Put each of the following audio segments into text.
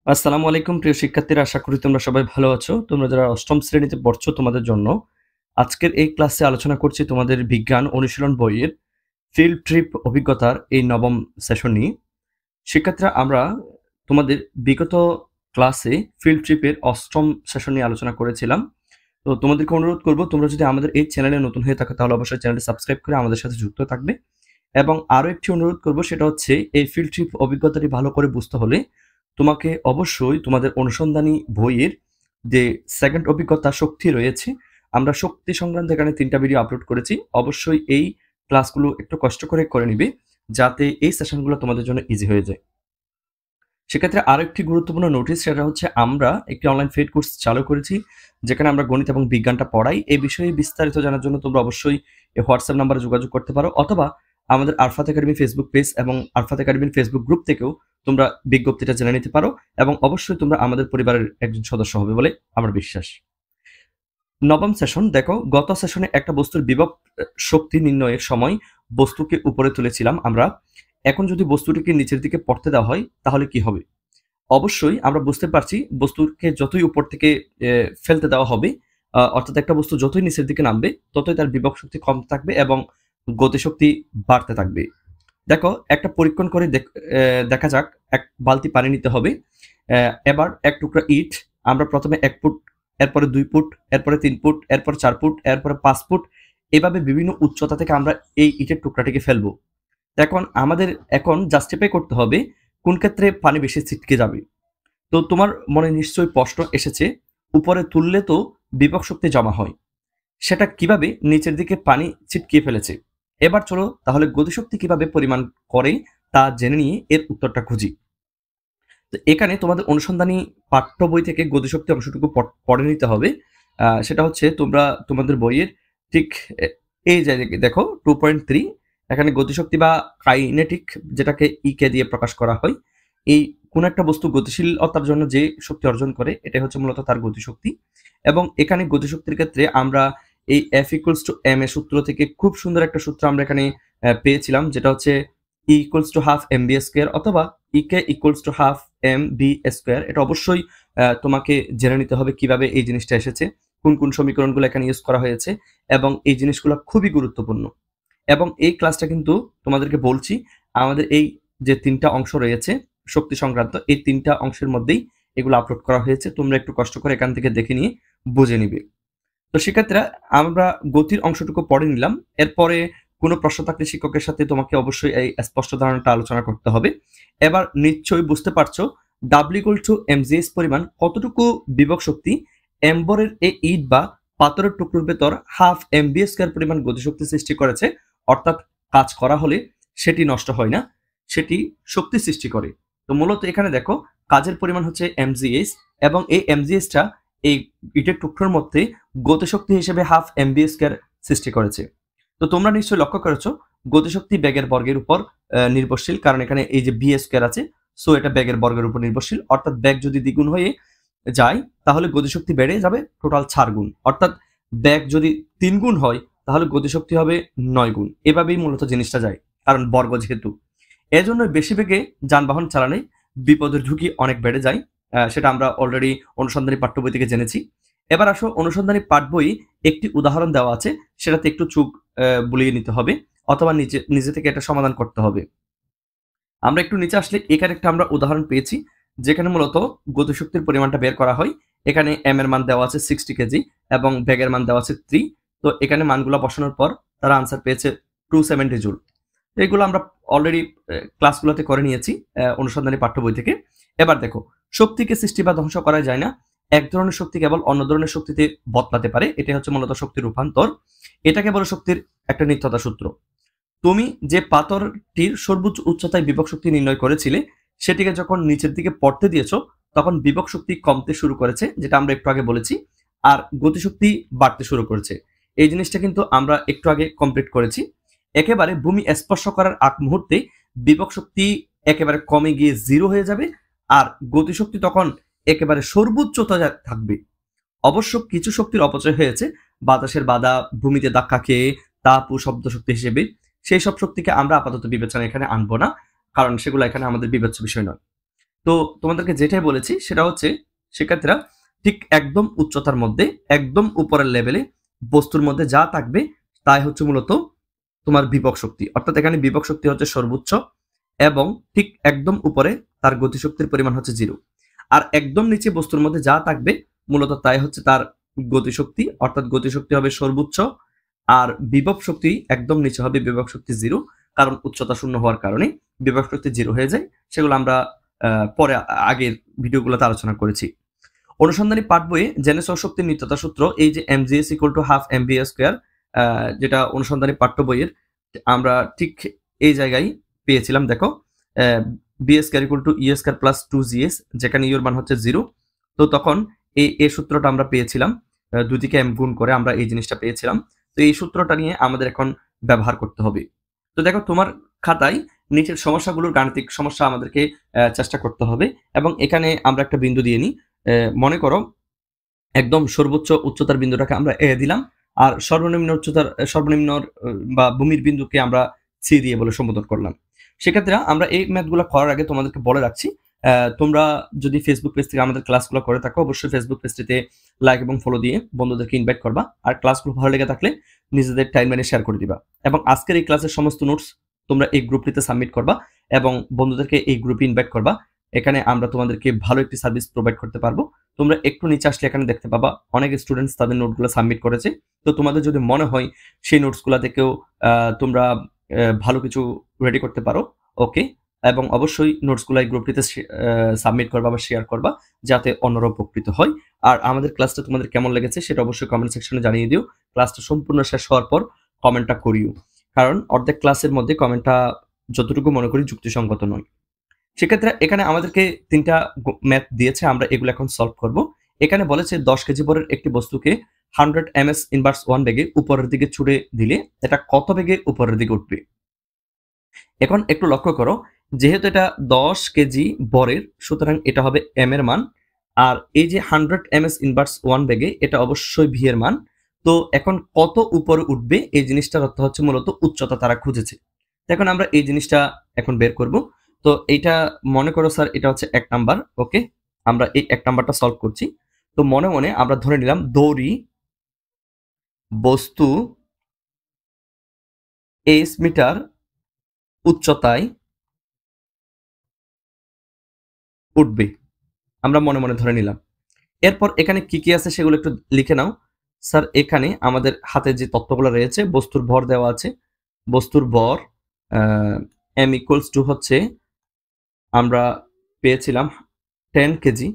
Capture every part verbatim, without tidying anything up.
আসসালামু আলাইকুম প্রিয় শিক্ষার্থীরা, আশা করি তোমরা সবাই ভালো আছো। তোমরা যারা অষ্টম শ্রেণীতে পড়ছো তোমাদের জন্য আজকের এই ক্লাসে আলোচনা করছি তোমাদের বিজ্ঞান অনুশীলন বইয়ের ফিল্ড ট্রিপ অভিজ্ঞতার এই নবম সেশন নিয়ে। শিক্ষার্থীরা, আমরা তোমাদের বিগত ক্লাসে ফিল্ড ট্রিপের অষ্টম সেশন নিয়ে আলোচনা করেছিলাম। তো তোমাদেরকে অনুরোধ করব, তোমরা যদি আমাদের এই চ্যানেলে নতুন হয়ে থাকো তাহলে অবশ্যই চ্যানেলটি সাবস্ক্রাইব করে আমাদের সাথে যুক্ত থাকবে। এবং আরও একটি অনুরোধ করব, সেটা হচ্ছে এই ফিল্ড ট্রিপ অভিজ্ঞতাটি ভালো করে বুঝতে হলে তোমাকে অবশ্যই তোমাদের অনুসন্ধানী বইয়ের যে সেকেন্ড অভিজ্ঞতা শক্তি রয়েছে, আমরা শক্তি সংক্রান্ত এখানে তিনটা ভিডিও আপলোড করেছি। অবশ্যই এই ক্লাসগুলো একটু কষ্ট করে করে নিবে যাতে এই সেশনগুলো তোমাদের জন্য ইজি হয়ে যায়। সেক্ষেত্রে আরো একটি গুরুত্বপূর্ণ নোটিশ, সেটা হচ্ছে আমরা একটি অনলাইন পেইড কোর্স চালু করেছি যেখানে আমরা গণিত এবং বিজ্ঞানটা পড়াই। এই বিষয়ে বিস্তারিত জানার জন্য তোমরা অবশ্যই এই হোয়াটসঅ্যাপ নাম্বারে যোগাযোগ করতে পারো, অথবা আমাদের আরফাত একাডেমি ফেসবুক পেজ এবং আরফাত একাডেমির ফেসবুক গ্রুপ থেকেও তোমরা বিজ্ঞপ্তিটা জেনে নিতে পারো। এবং অবশ্যই তোমরা আমাদের পরিবারের একজন সদস্য হবে বলে আমার বিশ্বাস। নবম সেশন দেখো, গত সেশনে একটা বস্তুর বিভব শক্তি নির্ণয়ের সময় বস্তুকে উপরে তুলেছিলাম আমরা। এখন যদি বস্তুটিকে নিচের দিকে পড়তে দেওয়া হয় তাহলে কি হবে? অবশ্যই আমরা বুঝতে পারছি বস্তুকে যতই উপর থেকে ফেলতে দেওয়া হবে, অর্থাৎ একটা বস্তু যতই নিচের দিকে নামবে ততই তার বিভব শক্তি কম থাকবে এবং গতিশক্তি বাড়তে থাকবে। দেখো, একটা পরীক্ষণ করে দেখা যাক। এক বালতি পানি নিতে হবে। এবার এক টুকরা ইট আমরা প্রথমে এক ফুট, এরপরে দুই ফুট, এরপরে তিন ফুট, এরপরে চার ফুট, এরপরে পাঁচ ফুট, এভাবে বিভিন্ন উচ্চতা থেকে আমরা এই ইটের টুকরাটিকে ফেলবো। এখন আমাদের এখন জাস্টিফাই করতে হবে কোন ক্ষেত্রে পানি বেশি ছিটকে যাবে। তো তোমার মনে নিশ্চয়ই প্রশ্ন এসেছে, উপরে তুললে তো বিভব শক্তি জমা হয়, সেটা কিভাবে নিচের দিকে পানি ছিটকিয়ে ফেলেছে। এবার চলো তাহলে গতিশক্তি কিভাবে পরিমাণ করে তা জেনে নিয়ে এর উত্তরটা খুঁজি। তো এখানে তোমাদের অনুসন্ধানী পাঠ্য বই থেকে গতিশক্তি অংশটুকু পড়ে নিতে হবে। সেটা হচ্ছে তোমরা তোমাদের বইয়ের ঠিক এই জায়গায় দেখো টু পয়েন্ট থ্রি, এখানে গতিশক্তি বা কাইনেটিক, যেটাকে ইকে দিয়ে প্রকাশ করা হয়, এই কোন একটা বস্তু গতিশীলতার জন্য যে শক্তি অর্জন করে এটাই হচ্ছে মূলত তার গতিশক্তি। এবং এখানে গতিশক্তির ক্ষেত্রে আমরা এই এফ ইকুয়ালস টু এম এর সূত্র থেকে খুব সুন্দর একটা সূত্র আমরা এখানে পেয়েছিলাম, যেটা হচ্ছে E equals to half M B square অথবা E K equals to half M B square. এটা অবশ্যই তোমাকে জেনে নিতে হবে কিভাবে এই জিনিসটা এসেছে, কোন কোন সমীকরণগুলো এখানে ইউজ করা হয়েছে, এবং এই জিনিসগুলো খুবই গুরুত্বপূর্ণ। এবং এই ক্লাসটা কিন্তু তোমাদেরকে বলছি, আমাদের এই যে তিনটা অংশ রয়েছে শক্তি সংক্রান্ত, এই তিনটা অংশের মধ্যেই এগুলো আপলোড করা হয়েছে। তোমরা একটু কষ্ট করে এখান থেকে দেখে নিয়ে বুঝে নিবে। তো শিক্ষার্থীরা, আমরা গতির অংশটুকু পড়ে নিলাম। এরপরে কোনো প্রশ্ন থাকলে শিক্ষকের সাথে তোমাকে অবশ্যই এই স্পষ্ট ধারণাটা আলোচনা করতে হবে। এবার নিশ্চয়ই বুঝতে পারছো ডাব্লিউ ইকুয়াল টু এমজিএস পরিমাণ কতটুকু বিভব শক্তি এম্বরের এই ইট বা পাথরের টুকরোর ভেতর হাফ এমবি স্কয়ার পরিমাণ গতিশক্তি সৃষ্টি করেছে। অর্থাৎ কাজ করা হলে সেটি নষ্ট হয় না, সেটি শক্তি সৃষ্টি করে। তো মূলত এখানে দেখো কাজের পরিমাণ হচ্ছে এমজিএস, এবং এই এমজিএসটা এই ইটের টুকরোর মধ্যে গতিশক্তি হিসেবে হাফ এমবি স্কয়ার সৃষ্টি করেছে। তো তোমরা নিশ্চয়ই লক্ষ্য করেছো গতিশক্তি বেগের বর্গের উপর নির্ভরশীল, কারণ এখানে এই যে বি স্কয়ার আছে, সো এটা বেগের বর্গের উপর নির্ভরশীল। অর্থাৎ বেগ যদি দ্বিগুণ হয়ে যায় তাহলে গতিশক্তি বেড়ে যাবে টোটাল চার গুণ। অর্থাৎ বেগ যদি তিন গুণ হয় তাহলে গতিশক্তি হবে নয় গুণ। এভাবেই মূলত জিনিসটা যায়, কারণ বর্গ যেহেতু। এজন্য বেশি বেগে যানবাহন চালালে বিপদের ঝুঁকি অনেক বেড়ে যায়, সেটা আমরা অলরেডি অনুসন্ধানী পাঠ্য বই থেকে জেনেছি। এবার আসো, অনুসন্ধানী পাঠ বই একটি উদাহরণ দেওয়া আছে, সেটাতে একটু চোখ বুলিয়ে নিতে হবে অথবা নিজে নিজে থেকে এটা সমাধান করতে হবে। আমরা একটু নিচে আসলে এখানে একটা আমরা উদাহরণ পেয়েছি যেখানে মূলত গতিশক্তির পরিমাণটা বের করা হয়। এখানে এম এর মান দেওয়া আছে সিক্সটি কেজি এবং বেগের মান দেওয়া আছে থ্রি। তো এখানে মানগুলো বসানোর পর তারা আনসার পেয়েছে টু সেভেন্টি জুল। এগুলো আমরা অলরেডি ক্লাসগুলোতে করে নিয়েছি অনুসন্ধানী পাঠ্য বই থেকে। এবার দেখো, শক্তিকে সৃষ্টি বা ধ্বংস করা যায় না, এক ধরনের শক্তি কেবল অন্য ধরনের শক্তিতে বদলাতে পারে। এটা হচ্ছে মূলত শক্তির রূপান্তর। এটাকে বলে শক্তির একটা নিত্যতা সূত্র। তুমি যে পাথরটির সর্বোচ্চ উচ্চতায় বিভব শক্তি নির্ণয় করেছিলে সেটিকে যখন নিচের দিকে পড়তে দিয়েছো তখন বিভব শক্তি কমতে শুরু করেছে, যেটা আমরা একটু আগে বলেছি, আর গতিশক্তি বাড়তে শুরু করেছে। এই জিনিসটা কিন্তু আমরা একটু আগে কমপ্লিট করেছি। একেবারে ভূমি স্পর্শ করার আগ মুহূর্তে বিভব শক্তি একেবারে কমে গিয়ে জিরো হয়ে যাবে, আর গতিশক্তি তখন একেবারে সর্বোচ্চতা থাকবে। অবশ্য কিছু শক্তির অপচয় হয়েছে, বাতাসের বাধা, ভূমিতে ধাক্কা খেয়ে, তাপ ও শব্দ শক্তি হিসেবে। সেই সব শক্তিকে আমরা আপাতত বিবেচনা এখানে আনবো না, কারণ সেগুলো এখানে আমাদের বিবেচ্য বিষয় নয়। তো তোমাদেরকে যেটাই বলেছি সেটা হচ্ছে শিক্ষার্থীরা ঠিক একদম উচ্চতার মধ্যে একদম উপরের লেভেলে বস্তুর মধ্যে যা থাকবে তাই হচ্ছে মূলত তোমার বিভব শক্তি। অর্থাৎ এখানে বিভব শক্তি হচ্ছে সর্বোচ্চ এবং ঠিক একদম উপরে তার গতিশক্তির পরিমাণ হচ্ছে জিরো। আর একদম নিচে বস্তুর মধ্যে যা থাকবে মূলত তাই হচ্ছে তার গতিশক্তি, অর্থাৎ গতিশক্তি হবে সর্বোচ্চ আর বিভব শক্তি একদম নিচে হবে বিভব শক্তি জিরো, কারণ উচ্চতা শূন্য হওয়ার কারণে বিভব শক্তি জিরো হয়ে যায়। সেগুলো আমরা পরে আগের ভিডিওগুলোতে আলোচনা করেছি। অনুসন্ধানী পাঠ বইয়ে জেনে শক্তির নিত্যতা সূত্র, এই যে M G S equal to half M B square, যেটা অনুসন্ধানী পাঠ্য বইয়ের আমরা ঠিক এই জায়গায় পেয়েছিলাম। দেখো B square equal to E square plus two G S, যেখানে ইউর মান হচ্ছে জিরো। তো তখন এই এই সূত্রটা আমরা পেয়েছিলাম, দুই দিকে এম গুণ করে আমরা এই জিনিসটা পেয়েছিলাম। তো এই সূত্রটা নিয়ে আমাদের এখন ব্যবহার করতে হবে। তো দেখো তোমার খাতায় নিচের সমস্যাগুলোর গাণিতিক সমস্যা আমাদেরকে চেষ্টা করতে হবে এবং এখানে আমরা একটা বিন্দু দিয়ে নিই। মনে করো একদম সর্বোচ্চ উচ্চতার বিন্দুটাকে আমরা এ দিলাম আর সর্বনিম্ন উচ্চতার সর্বনিম্ন বা ভূমির বিন্দুকে আমরা সি দিয়ে বলে সম্বোধন করলাম। সেক্ষেত্রে আমরা এই ম্যাথগুলো করার আগে তোমাদেরকে বলে রাখছি, তোমরা যদি ফেসবুক পেজ থেকে আমাদের ক্লাসগুলো করে থাকো অবশ্যই ফেসবুক পেজটিতে লাইক এবং ফলো দিয়ে বন্ধুদেরকে ইনভাইট করবা। আর ক্লাসগুলো ভালো লেগে থাকলে নিজেদের টাইমলাইনে শেয়ার করে দিবা এবং আজকের এই ক্লাসের সমস্ত নোটস তোমরা এই গ্রুপটিতে সাবমিট করবা এবং বন্ধুদেরকে এই গ্রুপে ইনভাইট করবা। এখানে আমরা তোমাদেরকে ভালো একটি সার্ভিস প্রোভাইড করতে পারবো। তোমরা একটু নিচে আসলে এখানে দেখতে পাবা অনেক স্টুডেন্টস তাদের নোটগুলো সাবমিট করেছে। তো তোমাদের যদি মনে হয় সেই নোটসগুলো থেকেও তোমরা ভালো কিছু রেডি করতে পারো, ওকে, এবং অবশ্যই নোটসগুলো এই গ্রুপটিতে সাবমিট করবা বা শেয়ার করবা যাতে অন্যরা উপকৃত হয়। আর আমাদের ক্লাসটা তোমাদের কেমন লেগেছে সেটা অবশ্যই কমেন্ট সেকশনে জানিয়ে দিও। ক্লাসটা সম্পূর্ণ শেষ হওয়ার পর কমেন্টটা করিও, কারণ অর্ধেক ক্লাসের মধ্যে কমেন্টটা যতটুকু মনে করি যুক্তিসঙ্গত নয়। সেক্ষেত্রে এখানে আমাদেরকে তিনটা ম্যাথ দিয়েছে, আমরা এগুলো এখন সলভ করব। এখানে বলেছে দশ কেজি ভরের একটি বস্তুকে hundred M S inverse one বেগে উপরের দিকে ছুড়ে দিলে এটা কত বেগে উপরের দিকে উঠবে। এখন একটু লক্ষ্য করো, যেহেতু এটা দশ কেজি ভরের সুতরাং এটা হবে এম এর মান, আর এই যে hundred M S inverse one বেগে এটা অবশ্যই ভি এর মান। তো এখন কত উপরে উঠবে এই জিনিসটার অর্থ হচ্ছে মূলত উচ্চতা তারা খুঁজেছে। এখন আমরা এই জিনিসটা এখন বের করব। তো এইটা মনে করো স্যার এটা হচ্ছে এক নাম্বার, ওকে, আমরা এই এক নাম্বারটা সলভ করছি। তো মনে মনে আমরা ধরে নিলাম দড়ি বস্তু এইচ মিটার উচ্চতায় উঠবে, আমরা মনে মনে ধরে নিলাম। এরপর এখানে কি কি আছে সেগুলো একটু লিখে নাও। স্যার এখানে আমাদের হাতে যে তথ্যগুলো রয়েছে, বস্তুর ভর দেওয়া আছে, বস্তুর ভর এম ইকুয়ালস টু হচ্ছে আমরা পেয়েছিলাম টেন কেজি,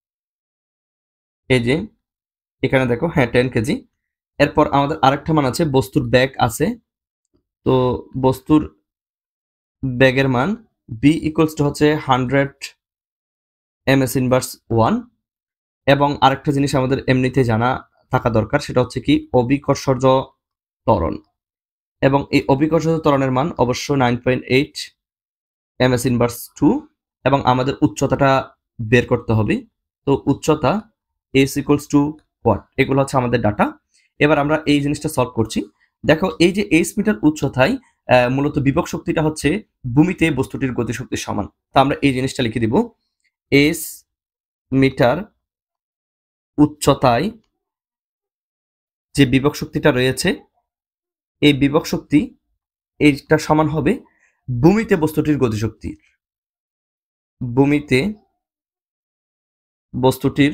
এই যে এখানে দেখো, হ্যাঁ টেন কেজি। এরপর আমাদের আরেকটা মান আছে বস্তুর ব্যাগ আছে, তো বস্তুর ব্যাগের মান বি ইকুয়ালস টু হচ্ছে hundred M S inverse one. এবং আরেকটা জিনিস আমাদের এমনিতে জানা থাকা দরকার, সেটা হচ্ছে কি অভিকর্ষজ ত্বরণ, এবং এই অভিকর্ষজ ত্বরণের মান অবশ্য nine point eight M S inverse two, এবং আমাদের উচ্চতাটা বের করতে হবে। তো উচ্চতা এস ইকুয়ালস টু ওয়াট, এগুলো হচ্ছে আমাদের ডাটা। এবার আমরা এই জিনিসটা সলভ করছি। দেখো এই যে এইচ মিটার উচ্চতায় মূলত বিভব শক্তিটা হচ্ছে ভূমিতে বস্তুটির গতিশক্তির সমান। তা আমরা এই জিনিসটা লিখে দিব, এস মিটার উচ্চতায় যে বিভব শক্তিটা রয়েছে এই বিভব শক্তি এইটা সমান হবে ভূমিতে বস্তুটির গতিশক্তি, ভূমিতে বস্তুটির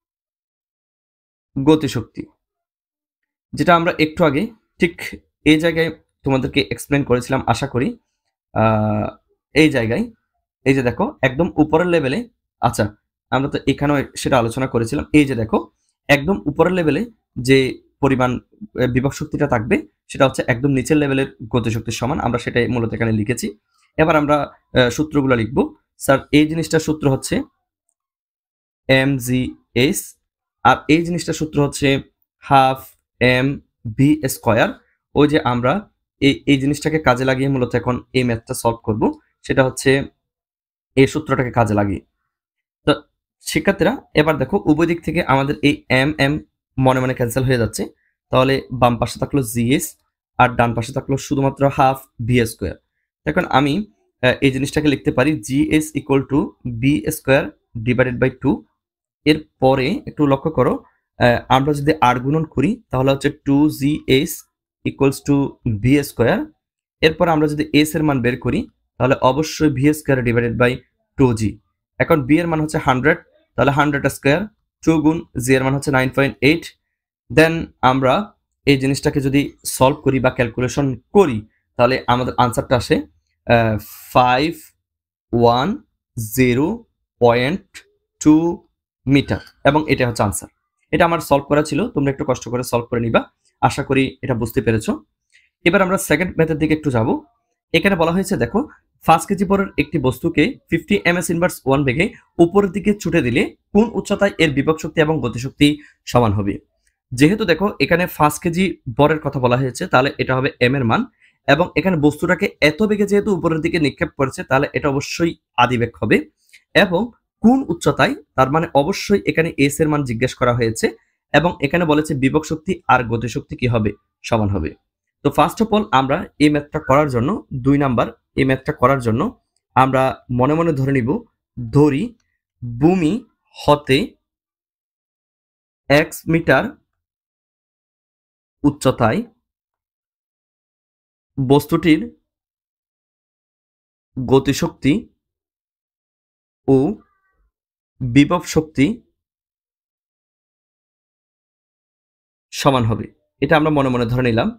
গতিশক্তি, যেটা আমরা একটু আগে ঠিক এই জায়গায় তোমাদেরকে এক্সপ্লেন করেছিলাম আশা করি। এই জায়গায় এই যে দেখো একদম উপরের লেভেলে, আচ্ছা আমরা তো এখানেও সেটা আলোচনা করেছিলাম। এই যে দেখো একদম উপরের লেভেলে যে পরিমাণ বিভব শক্তিটা থাকবে সেটা হচ্ছে একদম নিচের লেভেলের গতিশক্তির সমান, আমরা সেটাই মূলত এখানে লিখেছি। এবার আমরা সূত্রগুলো লিখব। স্যার এই জিনিসটার সূত্র হচ্ছে এম জি এস, আর এই জিনিসটার সূত্র হচ্ছে হাফ এম ভি স্কোয়ার। ওই যে আমরা এই এই জিনিসটাকে কাজে লাগিয়ে মূলত এখন এই ম্যাথটা সলভ করব, সেটা হচ্ছে এই সূত্রটাকে কাজে লাগিয়ে। তো শিক্ষার্থীরা এবার দেখো উভয় দিক থেকে আমাদের এই এম এম মনে মনে ক্যান্সেল হয়ে যাচ্ছে, তাহলে বাম পাশে থাকলো জিএস আর ডান পাশে থাকলো শুধুমাত্র হাফ ভি স্কোয়ার। এখন আমি এই জিনিসটাকে লিখতে পারি G S equal to B square divided by two. এরপরে একটু লক্ষ্য করো, আমরা যদি আর গুণন করি তাহলে হচ্ছে two G S equals to V square. এরপর আমরা যদি এস এর মান বের করি তাহলে অবশ্যই V square divided by two G. এখন বি এর মান হচ্ছে হান্ড্রেড, তাহলে হান্ড্রেড স্কোয়ার, টু গুণ জি এর মান হচ্ছে নাইন পয়েন্ট এইট। দেন আমরা এই জিনিসটাকে যদি সলভ করি বা ক্যালকুলেশন করি তাহলে আমাদের আনসারটা আসে five one zero point two meter, এবং এটা হচ্ছে আনসার। এটা আমার সলভ করা ছিল, তোমরা একটু কষ্ট করে সলভ করে নিবা। আশা করি এটা বুঝতে পেরেছো। এবার আমরা সেকেন্ড মেথড দিকে একটু যাব। এখানে বলা হয়েছে দেখো, পাঁচ কেজি পরের একটি বস্তুকে fifty M S inverse one বেগে উপরের দিকে ছুটে দিলে কোন উচ্চতায় এর বিভব শক্তি এবং গতিশক্তি সমান হবে। যেহেতু দেখো এখানে পাঁচ কেজি বরের কথা বলা হয়েছে, তাহলে এটা হবে এম এর মান, এবং এখানে বস্তুটাকে এত বেগে যেহেতু উপরের দিকে নিক্ষেপ করেছে তাহলে এটা অবশ্যই আদিবেগ হবে। এবং কোন উচ্চতায়, তার মানে অবশ্যই এখানে এস এর মান জিজ্ঞেস করা হয়েছে, এবং এখানে বলেছে বিভব শক্তি আর গতিশক্তি কি হবে, সমান হবে। তো ফার্স্ট অফ অল আমরা এই ম্যাথটা করার জন্য, দুই নাম্বার এই ম্যাথটা করার জন্য আমরা মনে মনে ধরে নিব, ধরি ভূমি হতে এক্স মিটার উচ্চতায় বস্তুটির গতিশক্তি ও বিভব শক্তি সমান হবে। এটা আমরা মনে মনে ধরে নিলাম।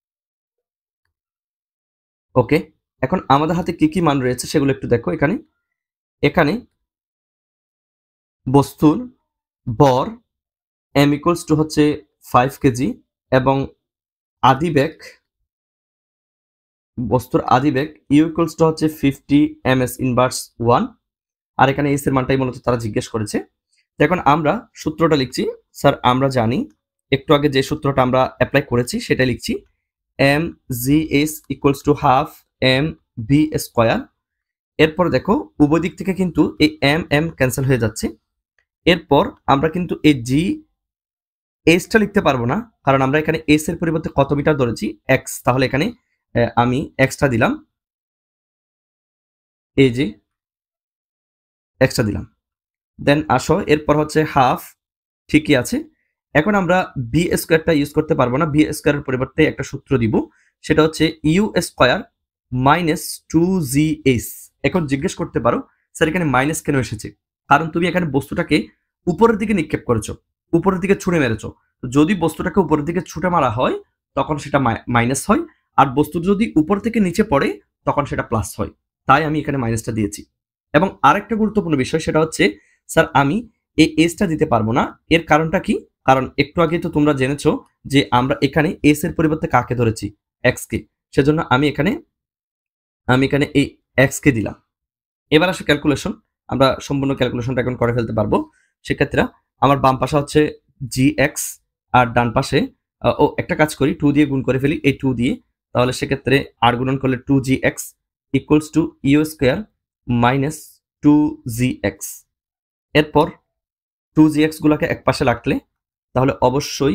ওকে, এখন আমাদের হাতে কি কি মান রয়েছে সেগুলো একটু দেখো। এখানে এখানে বস্তুর বর এম ইকুয়ালস টু হচ্ছে ফাইভ কেজি, এবং আদিবেগ, বস্তুর আদিবেগ ইউ ইকুয়ালস টু হচ্ছে fifty M S inverse one, আর এখানে এস এর মানটাই মূলত তারা জিজ্ঞেস করেছে। এখন আমরা সূত্রটা লিখছি। স্যার আমরা জানি, একটু আগে যে সূত্রটা আমরা অ্যাপ্লাই করেছি সেটা লিখছি, M G S equals to half M V square. এরপর দেখো উভয় দিক থেকে কিন্তু এই এম এম ক্যান্সেল হয়ে যাচ্ছে। এরপর আমরা কিন্তু এই জি এসটা লিখতে পারবো না, কারণ আমরা এখানে এস এর পরিবর্তে কত মিটার ধরেছি, এক্স, তাহলে এখানে আমি এক্সটা দিলাম, এই যে এক্সটা দিলাম। দেন আসো, এরপর হচ্ছে হাফ, ঠিকই আছে। এখন আমরা বি স্কোয়ারটা ইউজ করতে পারবো না, বি স্কোয়ারের পরিবর্তে একটা সূত্র দিব, সেটা হচ্ছে U square minus two G S. এখন জিজ্ঞেস করতে পারো স্যার এখানে মাইনাস কেন এসেছে, কারণ তুমি এখানে বস্তুটাকে উপরের দিকে নিক্ষেপ করেছো, উপরের দিকে ছুঁড়ে মেরেছো। যদি বস্তুটাকে উপরের দিকে ছুটে মারা হয় তখন সেটা মাইনাস হয়, আর বস্তু যদি উপর থেকে নিচে পড়ে তখন সেটা প্লাস হয়, তাই আমি এখানে মাইনাসটা দিয়েছি। এবং আরেকটা গুরুত্বপূর্ণ বিষয় সেটা হচ্ছে, স্যার আমি এই এসটা দিতে পারবো না, এর কারণটা কি, কারণ একটু আগে তো তোমরা জেনেছো যে আমরা এখানে এস এর পরিবর্তে কাকে ধরেছি, এক্স কে, সেজন্য আমি এখানে আমি এখানে এই এক্স কে দিলাম। এবার আসে ক্যালকুলেশন, আমরা সম্পূর্ণ ক্যালকুলেশনটা এখন করে ফেলতে পারবো। সেক্ষেত্রে আমার বাম পাশে হচ্ছে জি এক্স, আর ডান পাশে ও একটা কাজ করি, টু দিয়ে গুণ করে ফেলি এই টু দিয়ে, তাহলে সেক্ষেত্রে আর গুণন করলে two G X equals to U square minus two G X. এরপর টু জি এক্স গুলাকে এক পাশে রাখলে তাহলে অবশ্যই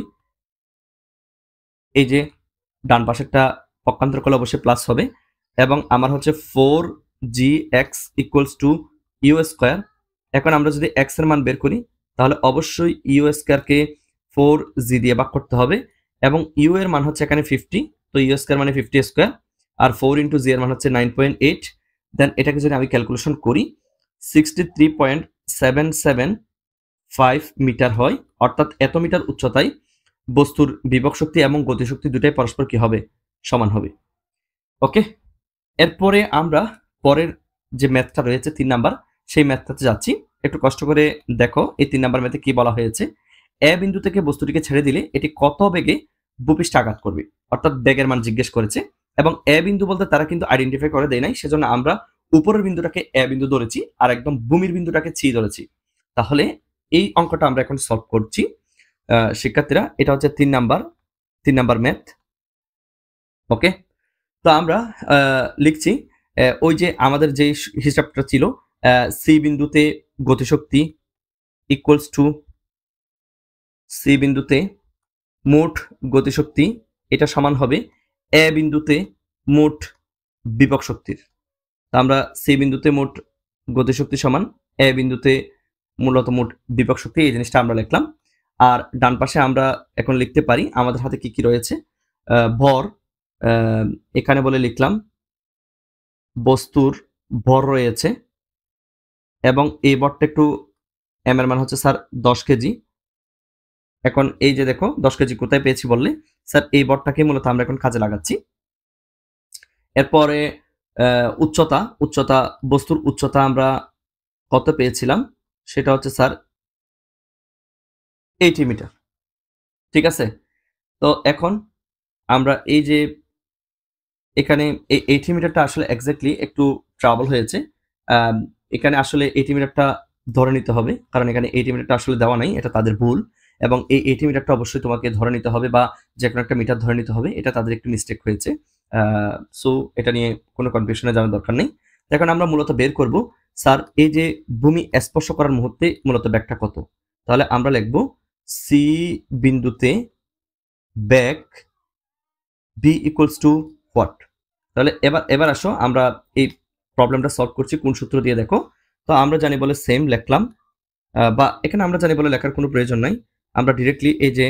এই যে ডান পাশেরটা পক্ষান্তর করলে অবশ্যই প্লাস হবে, এবং আমার হচ্ছে four G X equals to U square. এখন আমরা যদি এক্স এর মান বের করি তাহলে অবশ্যই ইউ স্কোয়ারকে ফোর জি দিয়ে ভাগ করতে হবে, এবং ইউ এর মান হচ্ছে এখানে ফিফটি, তো ইউ স্কোয়ার মানে ফিফটি স্কোয়ার, আর ফোর ইন্টু জি এর মান হচ্ছে নাইন পয়েন্ট এইট। দেন এটাকে যদি আমি ক্যালকুলেশন করি sixty three point seven seven five meter হয়, অর্থাৎ এত মিটার উচ্চতায় বস্তুর বিভব শক্তি এবং গতিশক্তি দুটাই পরস্পর কি হবে, সমান হবে। ওকে, এরপরে আমরা পরের যে ম্যাথটা রয়েছে তিন নাম্বার, সেই ম্যাথটাতে যাচ্ছি। একটু কষ্ট করে দেখো এই তিন নাম্বার ম্যাথে কি বলা হয়েছে। এ বিন্দু থেকে বস্তুটিকে ছেড়ে দিলে এটি কত বেগে ভূপৃষ্ঠে আঘাত করবে, অর্থাৎ বেগের মান জিজ্ঞেস করেছে, এবং এ বিন্দু বলতে তারা কিন্তু আইডেন্টিফাই করে দেয় নাই, সেজন্য আমরা উপরের বিন্দুটাকে এ বিন্দু ধরেছি আর একদম ভূমির বিন্দুটাকে সি ধরেছি। তাহলে এই অঙ্কটা আমরা এখন সলভ করছি শিক্ষার্থীরা। এটা হচ্ছে তিন নাম্বার তিন নাম্বার ম্যাথ। ওকে, তো আমরা লিখছি ওই যে আমাদের যে হিসাবটা ছিল, সি বিন্দুতে গতিশক্তি ইকুয়ালস টু সি বিন্দুতে মোট গতিশক্তি, এটা সমান হবে এ বিন্দুতে মোট বিভব শক্তির। তা আমরা সি বিন্দুতে মোট গতিশক্তি সমান এ বিন্দুতে মূলত মোট বিভব শক্তি, এই জিনিসটা আমরা লিখলাম। আর ডান পাশে আমরা এখন লিখতে পারি আমাদের হাতে কি কি রয়েছে। ভর এখানে বলে লিখলাম বস্তুর ভর রয়েছে এবং এই ভরটা একটু এম এর মান হচ্ছে স্যার দশ কেজি। এখন এই যে দেখো দশ কেজি কোথায় পেয়েছি বললে, স্যার এই ভরটাকে মূলত আমরা এখন কাজে লাগাচ্ছি। এরপরে উচ্চতা উচ্চতা বস্তুর উচ্চতা আমরা কত পেয়েছিলাম, সেটা হচ্ছে স্যার আশি মিটার। ঠিক আছে, তো এখন আমরা এই যে এখানে এই আশি মিটারটা আসলে এক্স্যাক্টলি একটু ট্রাবল হয়েছে। এখানে আসলে আশি মিটারটা ধরে নিতে হবে, কারণ এখানে আশি মিটারটা আসলে দেওয়া নাই, এটা তাদের ভুল। এবং এই আশি মিটারটা অবশ্যই তোমাকে ধরে নিতে হবে, বা যে কোনো একটা মিটার ধরে নিতে হবে, এটা তাদের একটু মিস্টেক হয়েছে। সো এটা নিয়ে কোনো কনফিউশনে যাওয়ার দরকার নেই। এখন আমরা মূলত বের করব স্যার এই যে ভূমি স্পর্শ করার মুহূর্তে মূলত ব্যাগটা কত। তাহলে আমরা লিখব সি বিন্দুতে ব্যাগ বি ইকুয়ালস টু হোয়াট। তাহলে এবার এবার আসো আমরা এই প্রবলেমটা সলভ করছি কোন সূত্র দিয়ে, দেখো। তো আমরা জানি বলে সেম লিখলাম, বা এখানে আমরা জানি বলে লেখার কোনো প্রয়োজন নাই। আমরা ডিরেক্টলি এই যে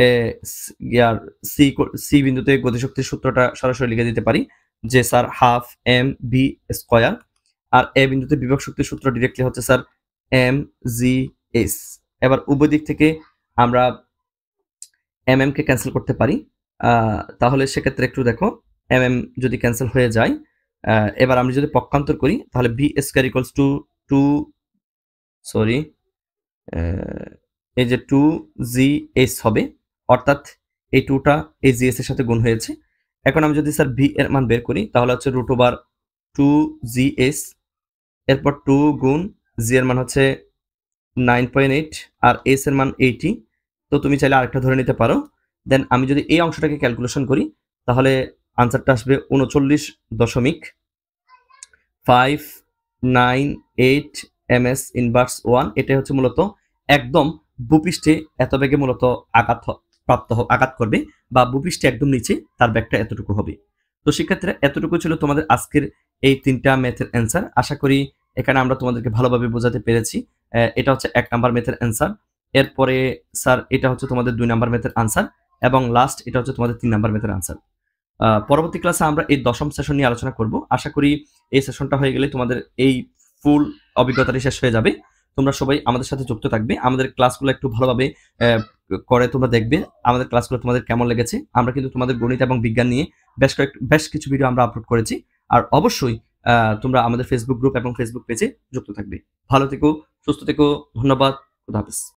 সি সি বিন্দুতে গতিশক্তির সূত্রটা সরাসরি লিখে দিতে পারি যে sir half M B square. আর এ বিন্দুতে বিভব শক্তির সূত্র ডিরেক্টলি হচ্ছে স্যার এম জি এস। এবার উভয় দিক থেকে আমরা এম এম কে ক্যান্সেল করতে পারি, তাহলে সেক্ষেত্রে একটু দেখো এম এম যদি ক্যান্সেল হয়ে যায়, এবার আমরা যদি পক্ষান্তর করি তাহলে B square equals to two sorry এই যে টু জি এস হবে, অর্থাৎ এই টুটা এই জি এস এর সাথে গুণ হয়েছে। এখন আমি যদি স্যার ভি এর মান বের করি তাহলে হচ্ছে root over two G S, এরপর টু গুণ জি এর মান হচ্ছে নাইন পয়েন্ট এইট আর এস এর মান এইটি। তো তুমি চাইলে আরেকটা ধরে নিতে পারো। দেন আমি যদি এই অংশটাকে ক্যালকুলেশন করি তাহলে আনসারটা আসবে উনচল্লিশ দশমিক five nine eight M S inverse one. এটাই হচ্ছে মূলত একদম ভূপৃষ্ঠে এত বেগে মূলত আঘাত প্রাপ্ত আঘাত করবে, বা ভূপৃষ্ঠে একদম নিচে তার ব্যাগটা এতটুকু হবে। তো শিক্ষার্থীরা এতটুকু ছিল তোমাদের আজকের এই তিনটা ম্যাথের অ্যান্সার। আশা করি এখানে আমরা তোমাদেরকে ভালোভাবে বোঝাতে পেরেছি। এটা হচ্ছে এক নাম্বার ম্যাথের অ্যান্সার, এরপরে স্যার এটা হচ্ছে তোমাদের দুই নাম্বার ম্যাথের আনসার, এবং লাস্ট এটা হচ্ছে তোমাদের তিন নাম্বার ম্যাথের আনসার। পরবর্তী ক্লাসে আমরা এই দশম সেশন নিয়ে আলোচনা করব। আশা করি এই সেশনটা হয়ে গেলে তোমাদের এই ফুল অভিজ্ঞতাটি শেষ হয়ে যাবে। তোমরা সবাই আমাদের সাথে যুক্ত থাকবে, আমাদের ক্লাসগুলো একটু ভালোভাবে করে তোমরা দেখবে আমাদের ক্লাসগুলো তোমাদের কেমন লেগেছে। আমরা কিন্তু তোমাদের গণিত এবং বিজ্ঞান নিয়ে বেশ কয়েক বেশ কিছু ভিডিও আমরা আপলোড করেছি। আর অবশ্যই তোমরা আমাদের ফেসবুক গ্রুপ এবং ফেসবুক পেজে যুক্ত থাকবে। ভালো থেকো, সুস্থ থেকো, ধন্যবাদ, খুদা হাফেজ।